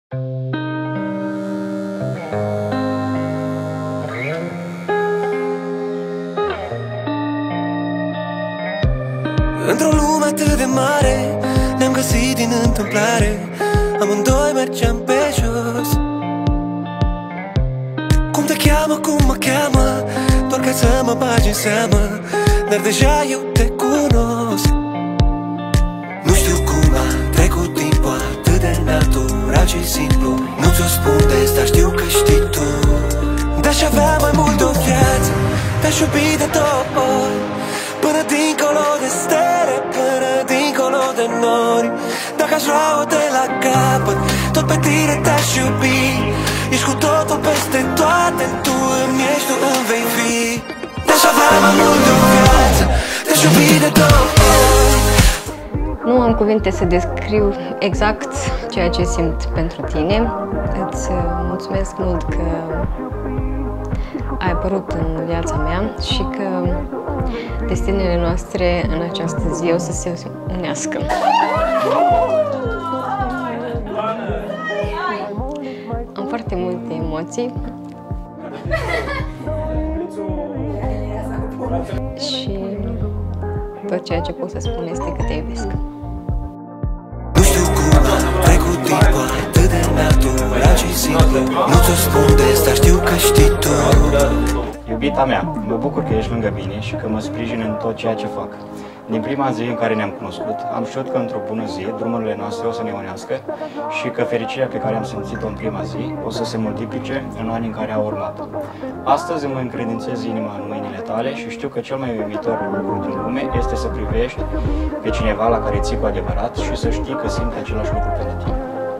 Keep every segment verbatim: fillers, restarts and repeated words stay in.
Într-o lume atât de mare ne-am găsit din întâmplare, amândoi mergeam pe jos. Cum te cheamă, cum mă cheamă, doar ca să mă bagi în seamă, dar deja eu te cunosc. Nu știu cum a trecut timpul atât de natural și simplu, nu ți-o spun des, dar știu că știi tu. De-aș avea mai mult de o viață, te-aș iubi de două ori, până dincolo de stele, până dincolo de nori. Dacă aș lua-o de la capăt, tot pe tine te-aș iubi. Ești cu totul peste toate, tu îmi ești, tu îmi vei fi. Te-aș avea mai mult de o viață, te-aș iubi de două ori. Nu am cuvinte să descriu exact ceea ce simt pentru tine. Îți mulțumesc mult că ai apărut în viața mea și că destinele noastre în această zi o să se unească. Am foarte multe emoții și tot ceea ce pot să spun este că te iubesc. Nu știu cum a trecut timpul atât de natural și simplu, nu ți-o spun des, dar știu că știi tu. Iubita mea, mă bucur că ești lângă mine și că mă sprijini în tot ceea ce fac. Din prima zi în care ne-am cunoscut, am știut că într-o bună zi drumurile noastre o să ne unească și că fericirea pe care am simțit-o în prima zi o să se multiplice în anii în care au urmat. Astăzi îmi încredințez inima în mâinile tale și știu că cel mai uimitor lucru din lume este să privești pe cineva la care ții cu adevărat și să știi că simte același lucru pentru tine.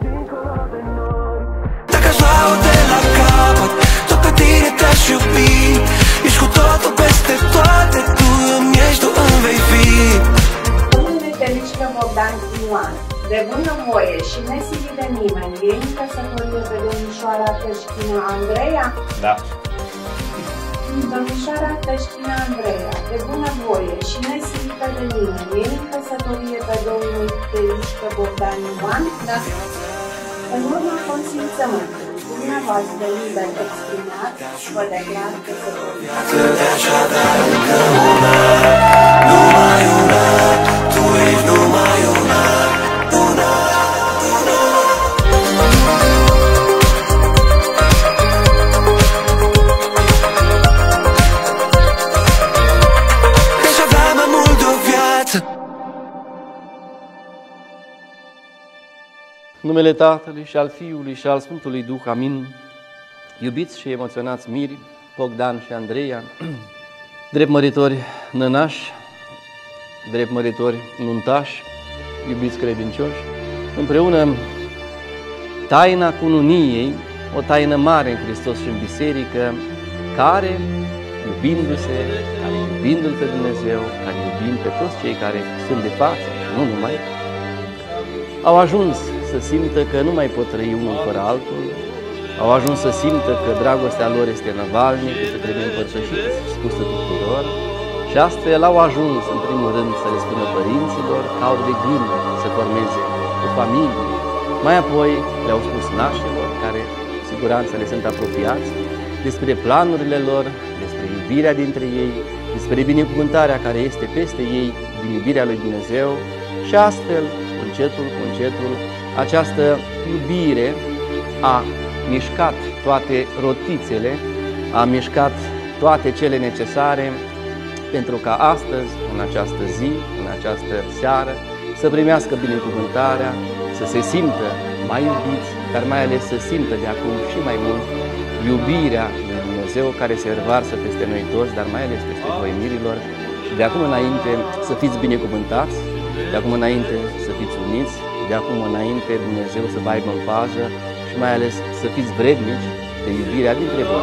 Dacă aș lua-o de la capăt, tot pe tine te-aș iubi. Ești cu totul peste toate, tu îmi ești, tu îmi vei fi. Domnule Felicică Bogdan Ioan, de bună voie și nesilit de nimeni, e în căsătorie pe domnișoara Tășchină Andreea? Da. Domnișoara Tășchină Andreea, de bună voie și nesilită de nimeni, e în căsătorie pe domnul Felicică Bogdan Ioan? Da. În urma consimțământului dumneavoastră liber exprimat, vă declar căsătoria. Te-aș avea încă una, numai una, tu ești numai una, una, una. Te-aș avea mai mult de o viață. În numele Tatălui și al Fiului și al Sfântului Duh, amin. Iubiți și emoționați miri, Bogdan și Andreea, drept măritori nănași, drept măritori nuntași, iubiți credincioși, împreună taina cununiei, o taină mare în Hristos și în Biserică, care, iubindu-se, care iubindu-L pe Dumnezeu, care iubim pe toți cei care sunt de față și nu numai, au ajuns să simtă că nu mai pot trăi unul fără altul, au ajuns să simtă că dragostea lor este năvalnică, că trebuie împărtășită și spusă tuturor și astfel au ajuns, în primul rând, să le spună părinților că au de gând să formeze o familie. Mai apoi le-au spus nașilor, care cu siguranță le sunt apropiați, despre planurile lor, despre iubirea dintre ei, despre binecuvântarea care este peste ei din iubirea lui Dumnezeu și astfel, încetul cu încetul, această iubire a mișcat toate rotițele, a mișcat toate cele necesare pentru ca astăzi, în această zi, în această seară, să primească binecuvântarea, să se simtă mai iubiți, dar mai ales să simtă de acum și mai mult iubirea lui Dumnezeu care se revarsă peste noi toți, dar mai ales peste voi mirilor și de acum înainte să fiți binecuvântați, de acum înainte să fiți uniți, de acum înainte Dumnezeu să vă aibă în pază și mai ales să fiți vrednici de iubirea dintre voi.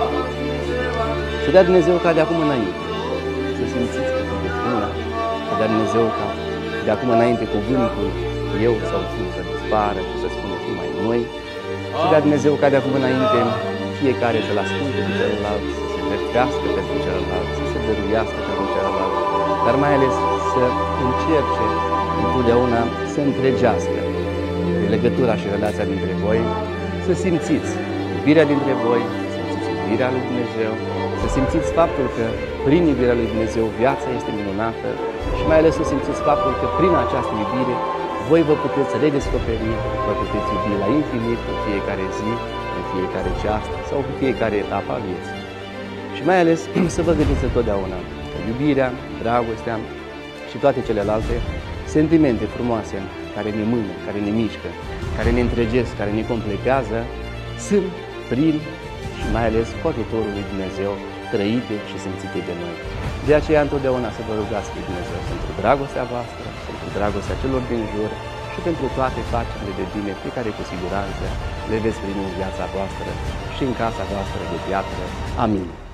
Să dea Dumnezeu ca de acum înainte să simțiți că sunteți una, să dea Dumnezeu ca de acum înainte cuvântul eu sau tu să dispară și să spuneți numai noi, să dea Dumnezeu ca de acum înainte fiecare să-L asculte pe celălalt, să se jertfească pentru celălalt, să se dăruiască pentru celălalt, dar mai ales să încerce întotdeauna să întregească legătura și relația dintre voi, să simțiți iubirea dintre voi, să simțiți iubirea lui Dumnezeu, să simțiți faptul că prin iubirea lui Dumnezeu viața este minunată și mai ales să simțiți faptul că prin această iubire voi vă puteți redescoperi, vă puteți iubi la infinit în fiecare zi, în fiecare ceas sau în fiecare etapă a vieții. Și mai ales să vă gândiți întotdeauna că iubirea, dragostea și toate celelalte sentimente frumoase care ne mână, care ne mișcă, care ne întregesc, care ne completează, sunt prin și mai ales cu ajutorul lui Dumnezeu trăite și simțite de noi. De aceea întotdeauna să vă rugați pe Dumnezeu pentru dragostea voastră, pentru dragostea celor din jur și pentru toate facerile de bine pe care cu siguranță le veți primi în viața voastră și în casa voastră de piatră. Amin.